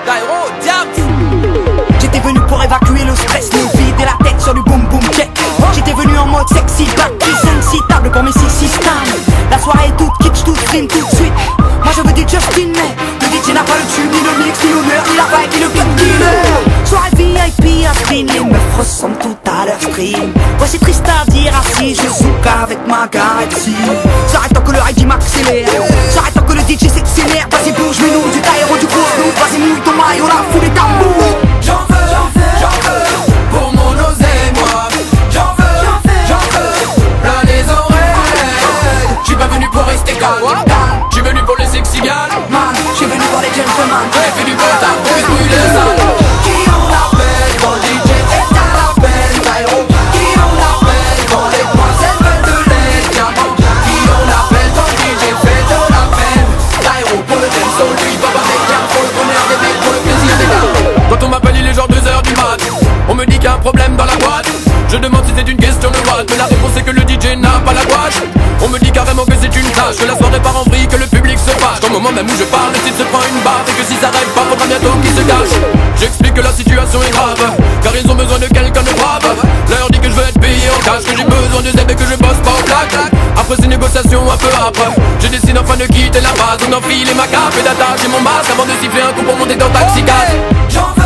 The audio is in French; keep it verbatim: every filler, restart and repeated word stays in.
Tairo, Diams. J'étais venu pour évacuer le stress, me vider la tête sur du boom boom check. J'étais venu en mode sexy, back, plus incitable pour mes six systèmes. La soirée est toute kitsch, toute stream, tout de suite. Moi je veux du Justin, mais le D J n'a pas le tube, ni le mix, ni l'honneur, ni la vibe, ni le cut killer. Soirée V I P à spin, les meufs ressemblent tout à leur stream. Ouais c'est triste à dire assis, je zouk avec ma galaxie. J'arrête tant que le I D m'accélère, j'arrête tant que le D J s'accélère. Vas-y bouge, mais nous du Tairo, du cours, nous vas-y mouille ton maillot, la foule est tambour. J'en veux, j'en veux, pour mon oseille moi. J'en veux, j'en veux, plein les oreilles. J'suis pas venu pour rester calme, j'suis venu pour les sexy gals. Man, j'suis venu pour les gentlemen. J'ai fait du beau tard pour les brûler les salles. Qui on appelle quand le D J est à l'appel, Tairo. Qui on appelle quand les demoiselles veulent de l'aide, diamant. Qui on appelle quand le D J fait de la peine, Tairo. Pour le dancehall, lui va avec bien, pour le bonheur des mecs, pour le plaisir des gars. Quand on m'appelle il est genre deux heures du mat, on me dit qu'il y a un problème dans la boîte. Je demande si c'est une question de what, mais la réponse est que le D J n'a pas la gouache. On me dit carrément que c'est une tâche, que la soirée part en vrille, que le public se fâche. Au moment même où je parle, le type se prend une barre, et que si ça rêve pas, faudra bientôt qu'il se cache. J'explique que la situation est grave, car ils ont besoin de quelqu'un de brave. Leur dit que je veux être payé en cash, que j'ai besoin de zèbre et que je bosse pas au black. Après ces négociations un peu âpres, je décide enfin de quitter la base, on enfile ma cape et d'attacher mon masque avant de siffler un coup pour monter dans taxi. J'en veux